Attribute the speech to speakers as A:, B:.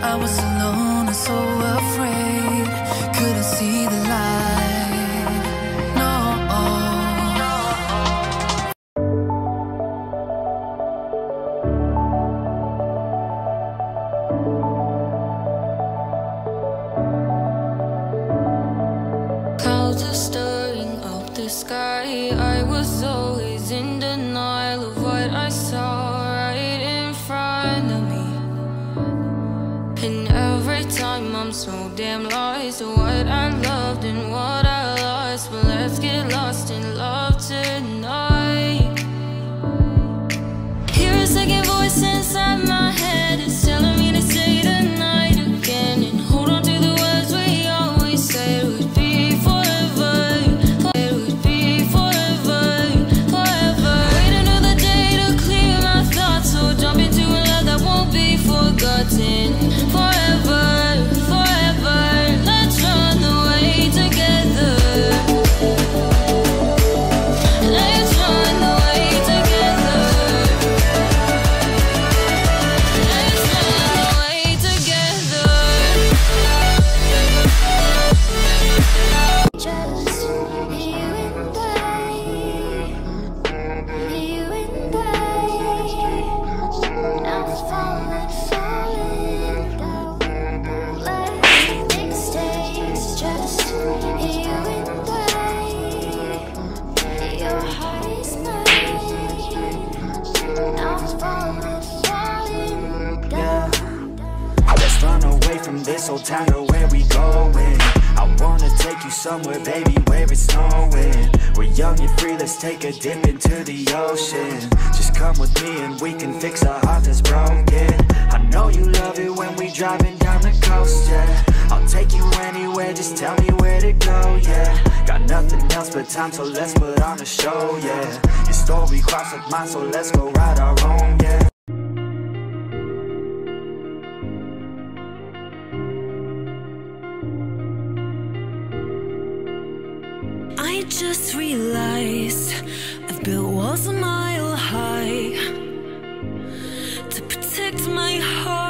A: I was alone and so afraid, couldn't see the light. No.
B: Clouds are stirring up the sky. I was always in denial of what I saw right in front of me. And every time I'm so damn lost to what I loved and what I lost. But let's get lost in love tonight. Hear a second voice inside my head. It's telling me to say the night again and hold on to the words we always said would be forever. It would be forever, forever. Wait another day to clear my thoughts, so jump into a love that won't be forgotten. Forever, forever, let's run away together. Let's run away together. Let's run away together.
C: Just you and I, you and I. Now falling, falling down. Let's make mistakes. Just you and I. Your heart is mine. Now falling, falling down.
D: Let's run away from this old town to where we going. I wanna take you somewhere, baby, where it's snowing. We're young and free, let's take a dip into the ocean. Just come with me and we can fix a heart that's broken. I know you love it when we driving down the coast, yeah. I'll take you anywhere, just tell me where to go, yeah. Got nothing else but time, so let's put on a show, yeah. Your story crossed with mine, so let's go write our own, yeah.
A: I just realized I've built walls a mile high to protect my heart.